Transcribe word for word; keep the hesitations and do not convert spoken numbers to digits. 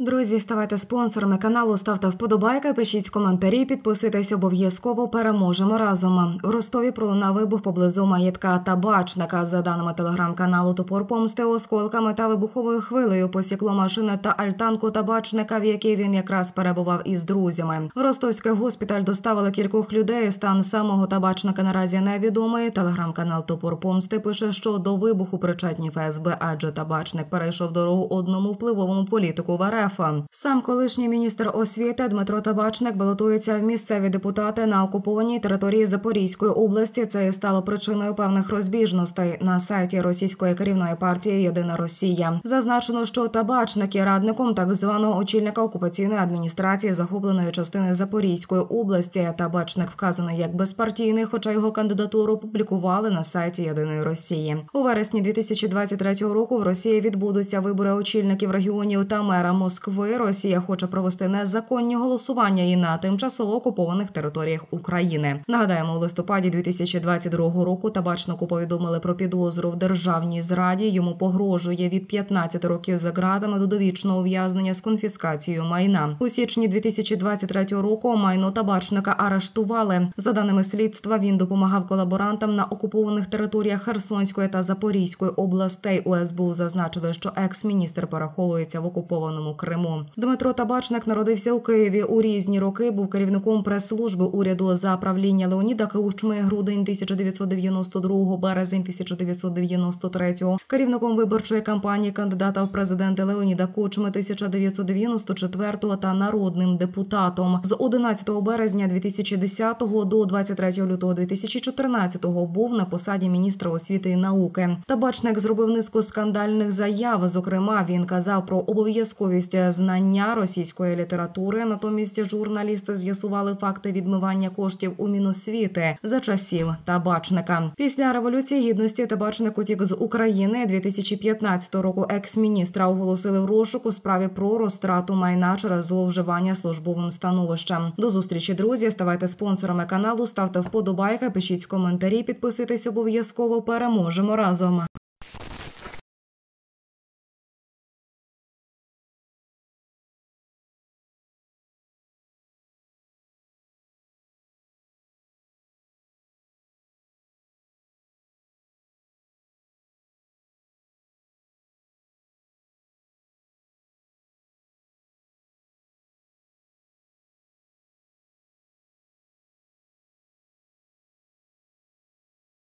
Друзі, ставайте спонсорами каналу, ставте вподобайки, пишіть коментарі, підписуйтесь обов'язково, переможемо разом. В Ростові пролунав вибух поблизу маєтка Табачника. За даними телеграм-каналу «Топор помсти», осколками та вибуховою хвилею посікло машину та альтанку Табачника, в якій він якраз перебував із друзями. В ростовський госпіталь доставили кількох людей. Стан самого Табачника наразі невідомий. Телеграм-канал «Топор помсти» пише, що до вибуху причетні Ф С Б, адже Табачник перейшов дорогу одному впливовому політику в Р Ф. Сам колишній міністр освіти Дмитро Табачник балотується в місцеві депутати на окупованій території Запорізької області. Це і стало причиною певних розбіжностей. На сайті російської керівної партії «Єдина Росія» зазначено, що Табачник є радником так званого очільника окупаційної адміністрації захопленої частини Запорізької області. Табачник вказаний як безпартійний, хоча його кандидатуру публікували на сайті «Єдиної Росії». У вересні дві тисячі двадцять третього року в Росії відбудуться вибори очільників регіонів та мера Москви. Росія хоче провести незаконні голосування і на тимчасово окупованих територіях України. Нагадаємо, у листопаді дві тисячі двадцять другого року Табачнику повідомили про підозру в державній зраді. Йому погрожує від п'ятнадцяти років за ґратами до довічного ув'язнення з конфіскацією майна. У січні дві тисячі двадцять третього року майно Табачника арештували. За даними слідства, він допомагав колаборантам на окупованих територіях Херсонської та Запорізької областей. У С Бу зазначили, що екс-міністр переховується в окупованому Криму. Дмитро Табачник народився у Києві. У різні роки був керівником прес-служби уряду за правління Леоніда Кучми, грудень тисяча дев'ятсот дев'яносто другого, березень тисяча дев'ятсот дев'яносто третього, керівником виборчої кампанії кандидата в президенти Леоніда Кучми тисяча дев'ятсот дев'яносто четвертого та народним депутатом. З одинадцятого березня дві тисячі десятого до двадцять третього лютого дві тисячі чотирнадцятого був на посаді міністра освіти і науки. Табачник зробив низку скандальних заяв. Зокрема, він казав про обов'язковість знання російської літератури. Натомість журналісти з'ясували факти відмивання коштів у Міносвіти за часів Табачника. Після Революції Гідності Табачник утік з України. дві тисячі п'ятнадцятого року екс-міністра оголосили в розшук у справі про розтрату майна через зловживання службовим становищем. До зустрічі, друзі. Ставайте спонсорами каналу, ставте вподобайки, пишіть коментарі, підписуйтесь обов'язково. Переможемо разом.